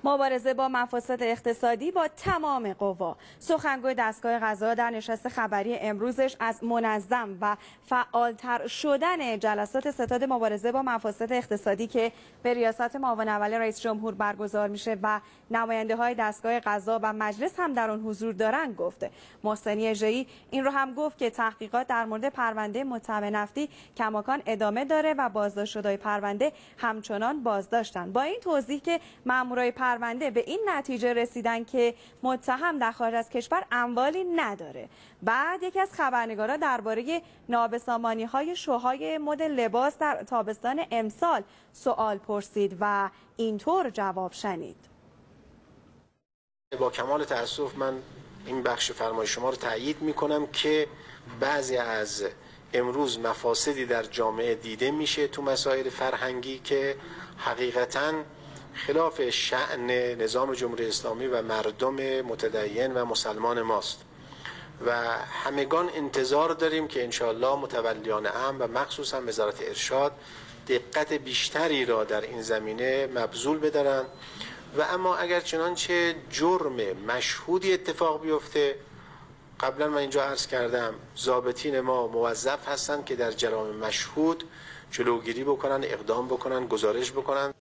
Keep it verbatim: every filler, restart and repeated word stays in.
مبارزه با مفاسد اقتصادی با تمام قوا. سخنگوی دستگاه قضا در نشست خبری امروزش از منظم و فعالتر شدن جلسات ستاد مبارزه با مفاسد اقتصادی که به ریاست معاون اول رئیس جمهور برگزار میشه و نماینده های دستگاه قضا و مجلس هم در آن حضور دارن گفته. محسنی اژه‌ای این رو هم گفت که تحقیقات در مورد پرونده متهم نفتی کماکان ادامه داره و بازداشت شده‌های پرونده همچنان بازداشتن. با این توضیح که مامورای پرونده به این نتیجه رسیدن که متهم در خارج از کشور اموالی نداره. بعد یکی از خبرنگارا درباره نابسامانی‌های شوهای مد لباس در تابستان امسال سوال پرسید و اینطور جواب شنید. با کمال تأسف من این بخش فرمای شما رو تأیید میکنم که بعضی از امروز مفاسدی در جامعه دیده میشه تو مسائل فرهنگی که حقیقتاً خلاف شأن نظام جمهوری اسلامی و مردم متدین و مسلمان ماست و همگان انتظار داریم که انشاءالله متولیان امر و مخصوصا وزارت ارشاد دقت بیشتری را در این زمینه مبذول بدارن و اما اگر چنانچه جرم مشهودی اتفاق بیفته، قبلا من اینجا عرض کردم ضابطین ما موظف هستند که در جرائم مشهود جلوگیری بکنن، اقدام بکنن، گزارش بکنن.